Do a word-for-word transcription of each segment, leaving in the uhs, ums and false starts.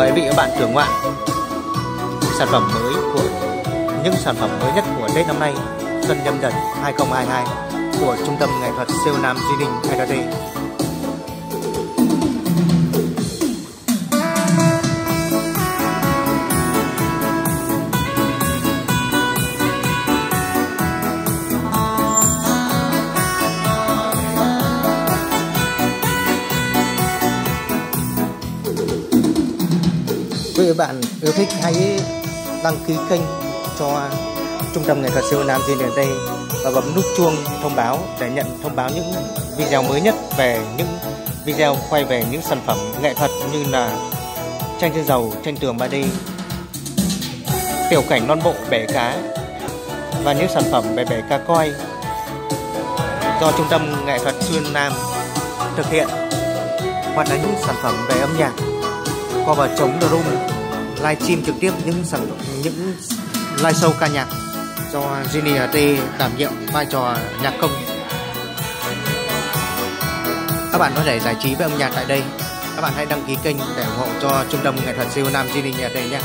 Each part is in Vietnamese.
mời quý vị và các bạn thưởng ngoạn sản phẩm mới của những sản phẩm mới nhất của Tết năm nay Xuân Nhâm Dần hai không hai hai của Trung tâm Nghệ thuật siêu nam Di Ninh ét hát tê. Quý vị và bạn yêu thích hãy đăng ký kênh cho Trung tâm Nghệ thuật siêu nam Di Ninh ét hát tê và bấm nút chuông thông báo để nhận thông báo những video mới nhất về những video quay về những sản phẩm nghệ thuật như là tranh trên dầu, tranh tường ba D, tiểu cảnh non bộ bể cá và những sản phẩm về bể cá coi do Trung tâm Nghệ thuật siêu nam thực hiện, hoặc là những sản phẩm về âm nhạc cover trống drum, livestream trực tiếp những sản phẩm, những live show ca nhạc do Di Ninh ét hát tê đảm nhiệm vai trò nhạc công. Các bạn có thể giải trí với âm nhạc tại đây. Các bạn hãy đăng ký kênh để ủng hộ cho Trung tâm Nghệ thuật siêu nam Di Ninh ét hát tê nhé.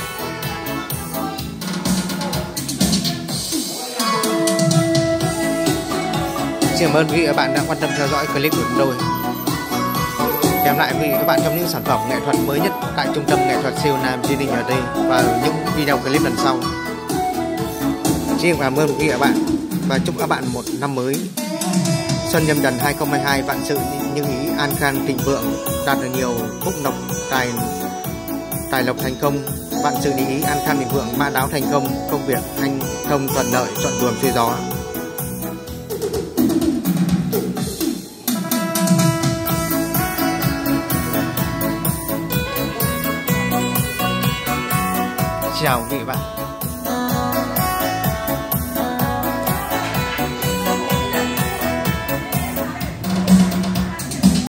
Xin cảm ơn quý vị và các bạn đã quan tâm theo dõi clip của chúng tôi. Đem lại quý vị và các bạn trong những sản phẩm nghệ thuật mới nhất tại Trung tâm Nghệ thuật siêu nam Di Ninh ét hát tê và những video clip lần sau. Xin cảm ơn quý vị và các bạn và chúc các bạn một năm mới Xuân Nhâm Dần hai không hai hai vạn sự như ý, an khang thịnh vượng, đạt được nhiều phúc lộc, tài tài lộc thành công, vạn sự như ý, an khang thịnh vượng, mã đáo thành công, công việc thành công thuận lợi, thuận buồm xuôi gió. Chào quý vị và các bạn.